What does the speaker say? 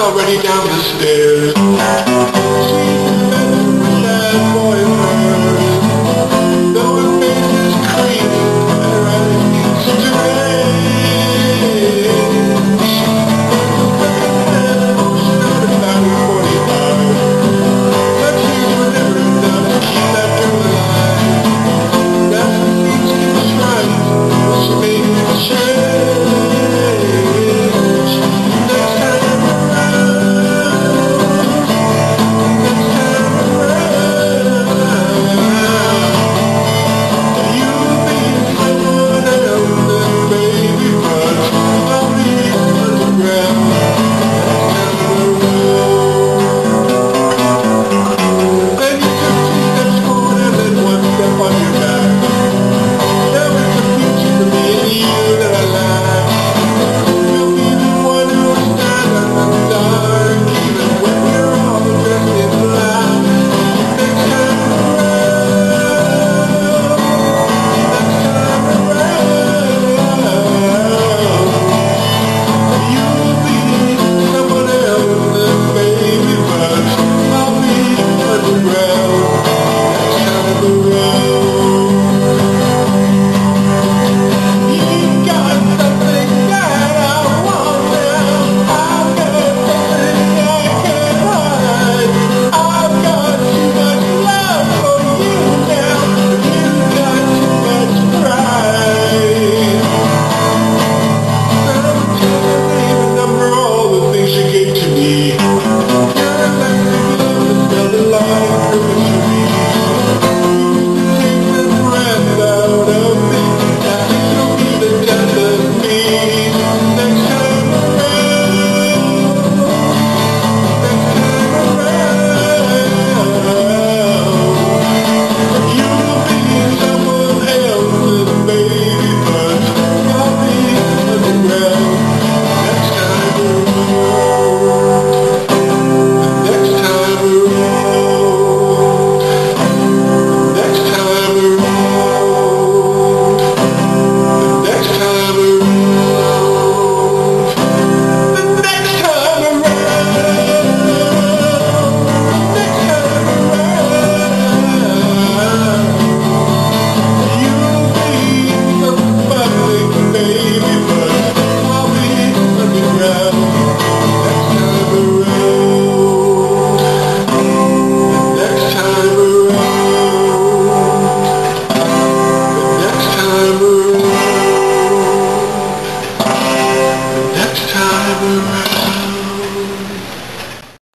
already down the stairs. She's better with that boy of hers. Though her face is creamy and her eyes strange. An emotion out about her 45. But tears were never enough to keep that girl alive. That's the things she tried, but she made it change. Next time around.